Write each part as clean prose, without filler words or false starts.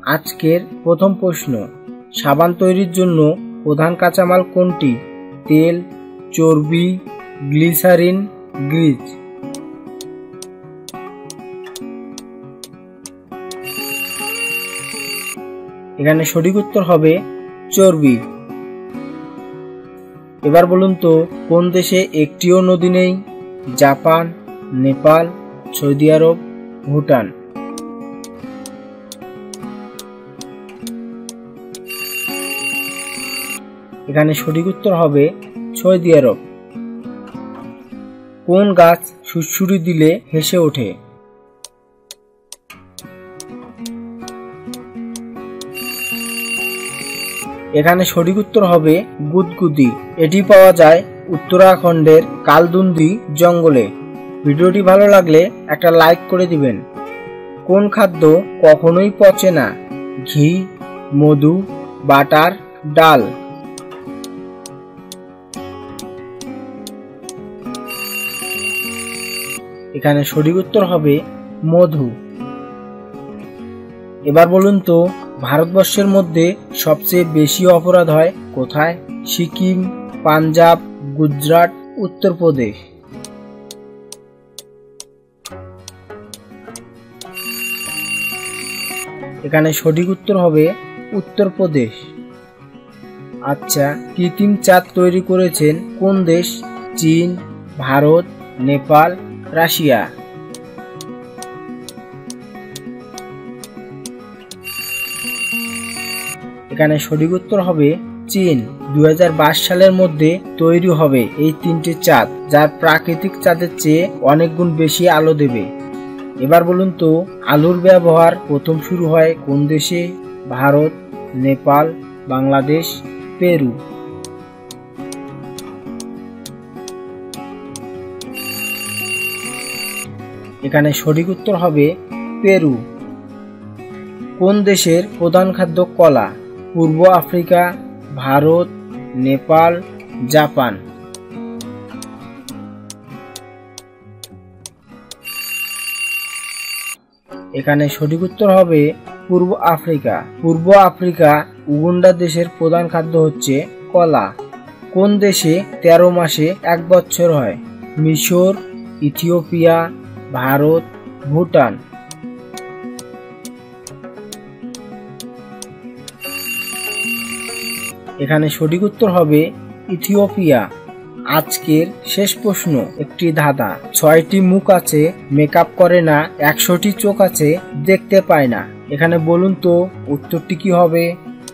আজকের প্রথম প্রশ্ন, সাবান তৈরির জন্য প্রধান কাঁচামাল কোনটি? তেল, চর্বি, গ্লিসারিন, গ্রিজ। এখানে সঠিক উত্তর হবে চর্বি। এবার বলুন তো, কোন দেশে একটিও নদী নেই? Japan, Nepal, Saudi Arab, Bhutan. এখানে সঠিক উত্তর হবে সৌদি আরব। কোন গাছ সুড়সুড়ি দিলে হেসে ওঠে? এখানে সঠিক উত্তর হবে গুদগুদি। এটি পাওয়া যায় উত্তরাখণ্ডের কালদুন্দি জঙ্গলে। ভিডিওটি ভালো লাগলে একটা লাইক করে দিবেন। কোন খাদ্য কখনোই পচে না? ঘি, মধু, বাটার, ডাল। এখানে সঠিক উত্তর হবে মধু। এবার বলুন তো, ভারতবর্ষের মধ্যে সবচেয়ে বেশি অপরাধ হয় কোথায়? সিকিম, পাঞ্জাব, গুজরাট, উত্তরপ্রদেশ। এখানে সঠিক উত্তর হবে উত্তরপ্রদেশ। আচ্ছা, কৃত্রিম চাঁদ তৈরি করেছেন কোন দেশ? চীন, ভারত, নেপাল, রাশিয়া। এখানে সঠিক উত্তর হবে চীন। 2022 সালের মধ্যে তৈরি হবে এই 3টি চাঁদ, যার প্রাকৃতিক চাঁদের চেয়ে অনেক গুণ বেশি আলো দেবে। এবার বলুন তো, আলুর ব্যবহার প্রথম শুরু হয় কোন দেশে? ভারত, নেপাল, বাংলাদেশ, পেরু। এখানে সঠিক উত্তর হবে পেরু। কোন দেশের প্রধান খাদ্য কলা? পূর্ব আফ্রিকা, ভারত, নেপাল, জাপান। এখানে সঠিক উত্তর হবে পূর্ব আফ্রিকা। পূর্ব আফ্রিকা উগান্ডা দেশের প্রধান খাদ্য হচ্ছে কলা। কোন দেশে 13 মাসে 1 বছর হয়? মিশর, ইথিওপিয়া, ভারত, ভুটান। এখানে সঠিক উত্তর হবে ইথিওপিয়া। আজকের শেষ প্রশ্ন, একটি ধাঁধা। 6টি মুখ আছে, মেকআপ করে না। 100টি চোখ আছে, দেখতে পায় না। এখানে বলুন তো উত্তরটি কি হবে?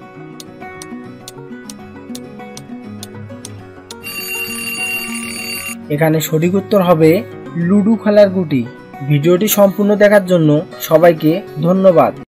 এখানে সঠিক উত্তর হবে লুডো খেলার গুটি। ভিডিওটি সম্পূর্ণ দেখার জন্য সবাইকে ধন্যবাদ।